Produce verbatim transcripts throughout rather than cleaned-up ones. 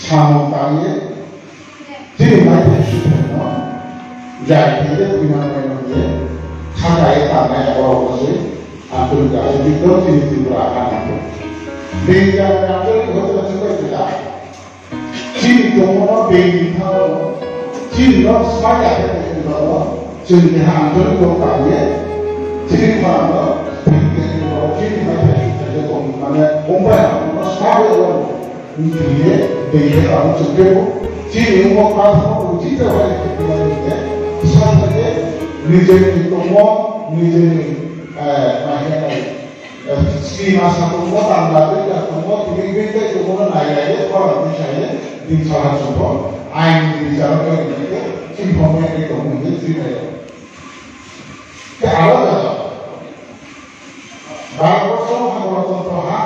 सामो तांगे जिन माय सुनो जाय थे बिना में ये खानाय तांगे और उसे आतुल का बिल्कुल जिन त्रिपुरा खाना तो बेजा आतुल को तो चुका दिला जिन दोनों बेनी था जिन लोग स्मार्ट आते हैं तो जिन के आतुल को तांगे जिन खाना जिन माय तो माने उम्र स्मार्ट है ये देखिए आप चुके हो जिन लोगों का उचित है कि साथ में निजे तो वो निजे माने स्कीमा साथ में वो तांगाते या तो वो दिग्विजय तो वो नहीं है और नहीं है दिन सारा सुबह आइन विचार करके जिन हमें एक तो मुझे जिन है क्या आवाज़ है भारतवर्ष में हमारा तो हाँ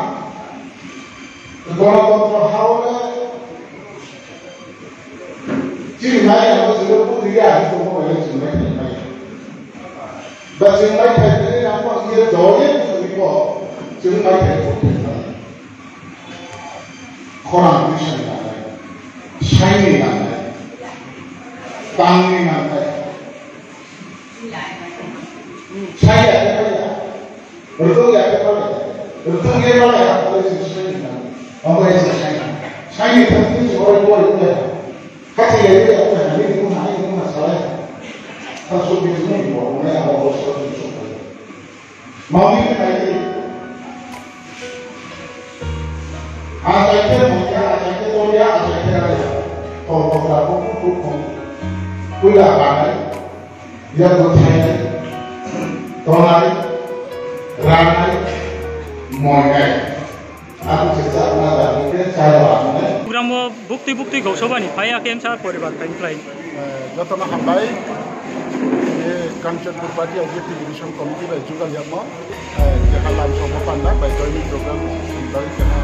गणतंत्र हावले जिन माय हम सुबह को दिया है तो वो है जिन माय नहीं बस जिन माय कहते हैं हम ये दौड़े तो जिन माय कहते हैं कुरान मिशन का है शायरी का है तांगी का है शायरी है क्या उर्दू क्या है उर्दू के बारे में आप लोग ông ấy sẽ sai sai như thế thì rồi rồi như thế các thầy ấy là phải làm những cái này những mà sai ta số tiền nó nhiều ông ấy họ có số tiền số tiền mong những cái này à cái cái một cái à cái cái tôi á à cái cái này còn còn là cũng cũng cũng cũng là bạn ấy giờ một thầy ấy còn lại ra này mọi ngày program bukti bukti gausoba ni phaya kemsa poribar kainklai jotona hambai ye Kanchanpur party executive division committee by jugal yamo je halai somopanda by joining program by kana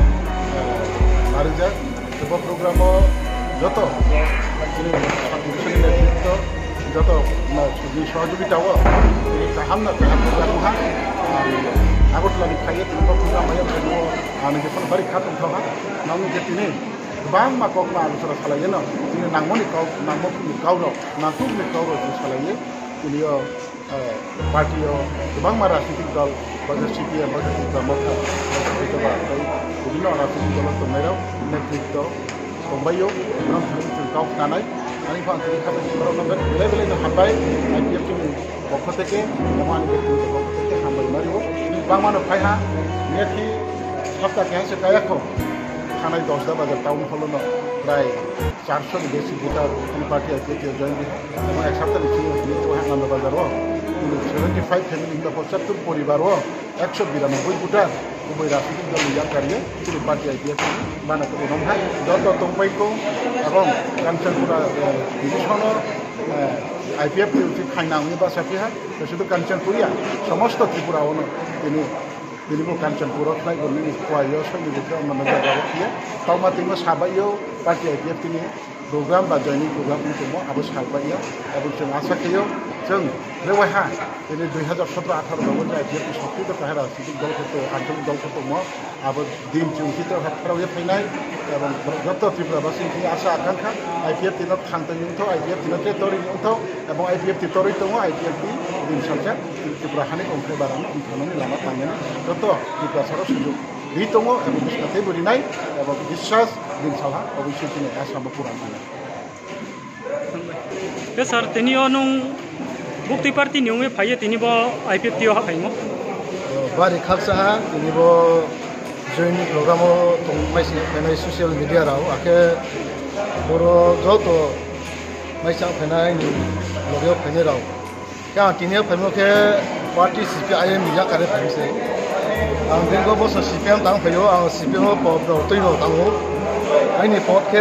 marija to program joto ini division netritto joto na sudi সহযোগিতা wa hamna program ha আগত লাগি খাইয়ে তো program আয়া তো আমি যখন পরীক্ষা তো থাকা নাম যেতিনে বাং মা কক মা আলোচনা খালাইয়ে না তিনি নাংমনি কাউ নাংমনি কাউর নাতুমনি কাউর খালাইয়ে তিনি পার্টিও বাং মা রাজনৈতিক দল বাজার সিপিএম বাজার দমকা হয়তোবা বিভিন্ন রাজনৈতিক দল তো মেরাও নেতৃত্ব দंबायो नाम जों गाव नानाय आंनि फांनि खामानि खालामनांगोन बेले बेले हाबबाय आइपिएफनि पक्ष থেকে এবং आंनि ব্যক্তিগত पक्ष থেকে हामबाय मारियो बांमानो फायहा नेथि सप्ताह केसे कायाखौ थानाय दसदा बाजार टाउन हलनो प्राय चारशो नि बेसि भोटार पार्टी आइपिएफ जॉइन এবং এক সপ্তাহनि सिगां तो हांगानो बाजाराव पचहत्तर फेमिलि बा पचहत्तर परिवार একশো বিরানব্বই भोटार गुबै राजनीतिक दल याकारियो पुलिस पार्टी आइपिएफ माना को नमहा दत तंबाइको এবং কাঞ্চনপুর ডিভিশন आइपिएफ के उचित खाइनांगनि बासाफिहा शुद्ध कांचनपुरिया समस्त त्रिपुरावनो दिनै दिनैबो कांचनपुराव थानाय गरनि खवायो सयनि बोथोराव मोननो जाबाय तावमा तिंबो साबायो पार्टी आइपिएफ नि program बा जॉइनिंग program को आबो साबायो आबो जों आशा खायो जों रेवाहा दिनै दुई हाजार सत्रह अठारह बावो आइपिएफ नि सक्रिय थानाय राजनीतिक दलफोरखौ आंचलिक दलफोरखौ आबो दिन जोंथित हाफराव फैनाय এবং যত ত্রিপুরাবাসীनि आशा आकांक्षा आइपिएफ दिन थांतोंथ आइपिएफ दिन टेरिटोरिथ এবং आइपिएफ टेरिटोरि दङ आइपिएफ नि दिन सानसे त्रिपुरा हानि अंखे बारानो थांनानै लामा थांनानै যত त्रिपुरा साराव सुजुग बि दङ এবং साथे बुरिनाय এবং বিশ্বাস दिन साला अबयस्य दिनै आसामाव पुरान जानाय बे सर तेनियो नं बुक्ति पार्टी निउमे फाइए तेनिबो आइपिएफ तियो हाफाइमो बारि खालसाहा तेनिबो जोंनि प्रग्रामाव दंमायसि फैनाय ससियेल मिडिया राव आखे बर' जत माइसा फैनाय लगे फैनाय राव क्या तिनिया फैमोखे पार्टी सीपीआईएम या कारे फैसे आं दिनखौ बस सीपीएम तां फैयो आं सीपीएम पद तैनो तांगो आंनि पदखे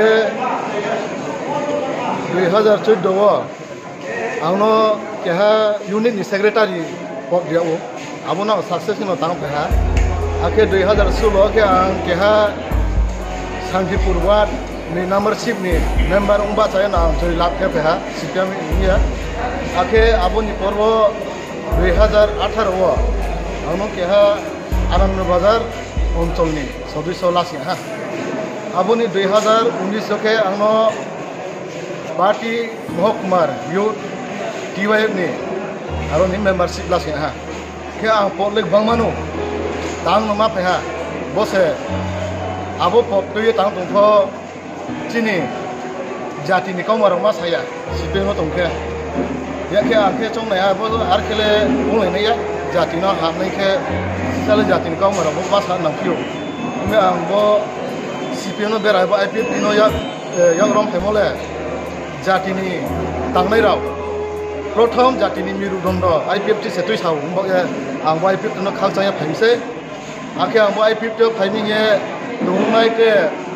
दुई हजार चौदह आंनो केहा यूनिटनि सेक्रेटारि पद दियाव आबोना सक्सेसनो तां फैहा आखे दुई हजार सोलह के आं केहा सांखिपुर वार्ड नि मेम्बारशिप नि मेम्बर उंबा चाय ना जय लाभ के पेहा सीपीएम इंडिया आखे आबोनि पर्व दुई हजार अठारह आंनो केहा आनंद बाजार अंचल नि सदस्य लासी हा aboni dua हजार उन्नीस ke angno party Mohkumar youth T Y F ni aro ni membership las ha ke ang polek bangmanu tang no ma pe ha bose abo pop tu tang tong pho chini jati ni kaum marong ma saya sipe no tong ke ya ke ang ke chong na ya bo ar kele ung le ne ya jati no ham nei ke sala jati ni kaum marong ma sa nang phiu me ang bo sipe no berai ba I P F no ya yang rom phemole jati ni tang nai rao prothom jati ni miru dondo I P F ti se tui sau bo ya ang bo I P F no khal chaya phaise ake ang bo I P F to phaimi ye dungai ke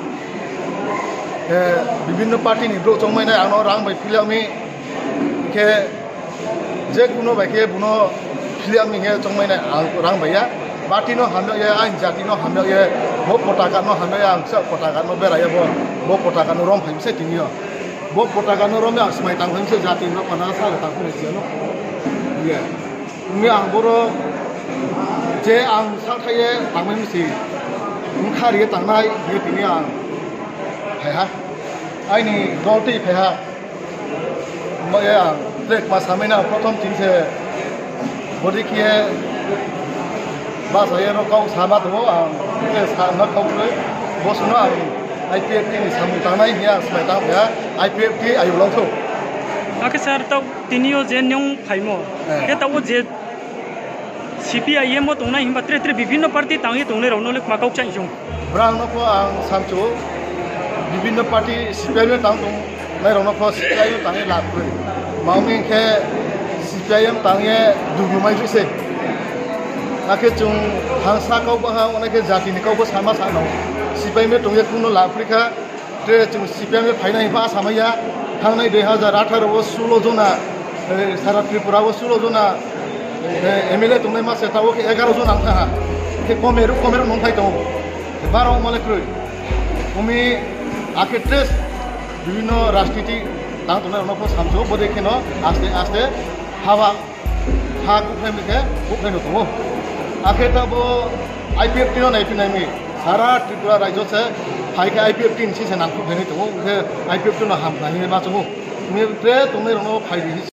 বিভিন্ন party নি block চংমাইনাই আনো রাং by ফিলামি কে যে কোনো বাইকে বুনো ফিলামি হে চংমাইনাই রাং বাইয়া পার্টি নো হামে ye আইন জাতি নো হামে ye bo পতাকা নো হামে আং স পতাকা নো বেরায় bo bo পতাকা নো রম ফাইমসে তিনিও bo পতাকা নো রম আং সমাই তাং ফাইমসে জাতি নো পানা সা তাং ফাইনে জিনো ইয়ে মি আং বড় যে আং সাথায়ে তাংমাইমসি মুখারি তাংনাই হে তিনি আং ha ai ni dolti phe ha ma ya trek ma samena prothom tin se bodi kiye ba sa ye no kau sama to a ke sa na kau le bo suno a I P F ni samu ta nai ya smai ta ya I P F ti ayu lo tho ake sar tau tinio je nyong phaimo ke tau je C P I M mo tong na himba tre tre bibhinno party tangi tongne ro no le ma kau chang jong brang no ko ang samchu বিভিন্ন party CPIM তাং দং নাই রং ফ CPIM তাঙে লাভ করে মাউমিং খে CPIM তাঙে দুগুমাই ফিসে আকে চুং হাংসা cow বাহা অনেকে জাতিনি কাউবো সামা সানাও সিপিআইএম টংয়ে কুনো লাভ ফ্রিখা তে চুং সিপিআইএম ফাইনাই বা সামাইয়া थांनाय दुई हजार अठारह वो षोलो जना सारा त्रिपुरा वो षोलो जना एम एल ए तुमने मासे था वो कि एगारो जना था कि कमेरु कमेरु नंखाई दं बारो माले क्रुई उमी आके ट्रेस विभिन्न राजनीति तां तुमने उनको समझो वो देखे न आस्ते आस्ते हवा हा कुफे में के कुफे न तो आके तब वो आई पी एफ टी नहीं पी नहीं सारा त्रिपुरा राज्य से हाई के आई पी एफ टी से नाम कुफे नहीं तो वो आई पी एफ टी ना हम नहीं माचो मैं ट्रे तुमने उनको फाइल